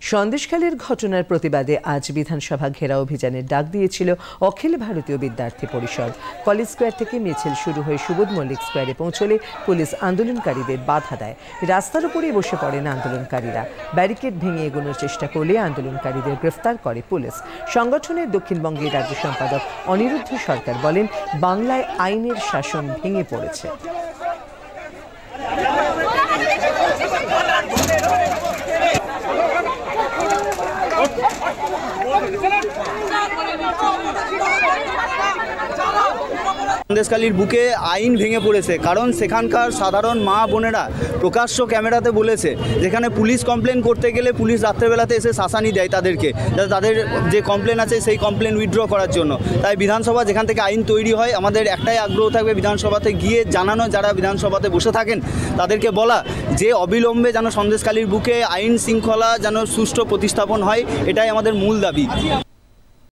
সন্দেশখালীর ঘটনার প্রতিবাদে আজ বিধানসভা ঘেরাও অভিযানের ডাক দিয়েছিল অখিল ভারতীয় বিদ্যার্থী পরিষদ। কলেজ স্কোয়ার থেকে মিছিল শুরু হয়ে সুবোধ মল্লিক স্কোয়ারে পৌঁছলে পুলিশ আন্দোলনকারীদের বাধা দেয়। রাস্তার উপরে বসে পড়েন আন্দোলনকারীরা। ব্যারিকেড ভেঙে এগোনোর চেষ্টা করলে আন্দোলনকারীদের গ্রেফতার করে পুলিশ। সংগঠনের দক্ষিণবঙ্গের রাজ্য সম্পাদক অনিরুদ্ধ সরকার বলেন, বাংলায় আইনের শাসন ভেঙে পড়েছে। সন্দেশখালীর বুকে আইন ভেঙে পড়েছে, কারণ সেখানকার সাধারণ মা বোনেরা প্রকাশ্য ক্যামেরাতে বলেছে যেখানে পুলিশ কমপ্লেন করতে গেলে পুলিশ রাত্রেবেলাতে এসে শাসানি দেয় তাদেরকে, যাতে তাদের যে কমপ্লেন আছে সেই কমপ্লেন উইথড্র করার জন্য। তাই বিধানসভা যেখান থেকে আইন তৈরি হয়, আমাদের একটাই আগ্রহ থাকবে বিধানসভাতে গিয়ে জানানো, যারা বিধানসভাতে বসে থাকেন তাদেরকে বলা যে অবিলম্বে যেন সন্দেশখালীর বুকে আইন শৃঙ্খলা যেন সুষ্ঠু প্রতিস্থাপন হয়, এটাই আমাদের মূল দাবি।